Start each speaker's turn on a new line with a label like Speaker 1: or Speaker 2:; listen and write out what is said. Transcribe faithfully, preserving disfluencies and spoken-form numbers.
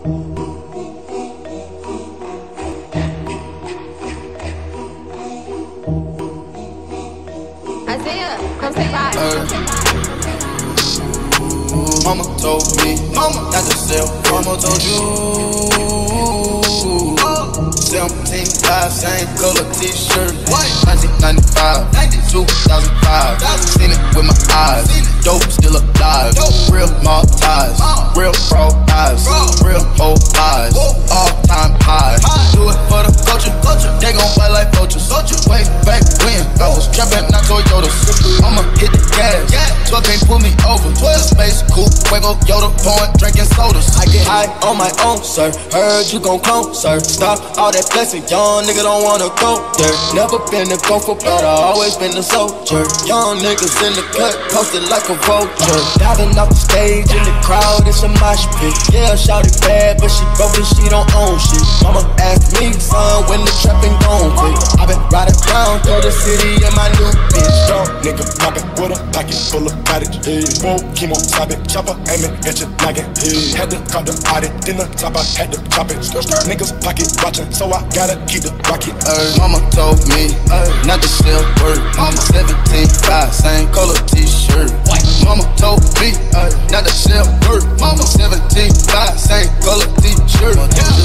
Speaker 1: Isaiah, come say bye.
Speaker 2: Uh, mama told me, mama, not to sell. Mama told you. seventeen, five, same color t-shirt. nineteen ninety-five, two thousand five. Seen it with my eyes. Dope still alive. Real mob ties. Real fraud eyes. Real whole eyes. All time highs. Do it for the culture. They gon' fight like vultures. Way back when I was trapping, not Toyotas. I'ma hit the gas. twelve can't pull me over. Space cool, Fuego, Yoda, pouring, drinking sodas. I get high on my own, sir. Heard you gon' clone, sir. Stop all that flexing, young nigga don't wanna go there. Never been to go for blood, I always been a soldier. Young niggas in the cut, posted like a vulture. Diving off the stage in the crowd, it's a mosh pit. Yeah, shawty bad, but she broke and she don't own shit. Mama asked me, son, when the trapping gon' quit. I been riding around through the city in my new bitch.
Speaker 3: Young nigga poppin' with a pocket full of cottage. Hey. Whoa, chemo, stop it, chopper, aiming at your noggin. Hey. Had to cop the audit, then the top I had to chop it. Niggas pocket watchin', so I gotta keep the rocket.
Speaker 2: Uh, mama told me uh, not to sell word. Mama seventeen, five, same color t-shirt. Mama told me uh, not to sell word. Mama seventeen, five, same color t-shirt.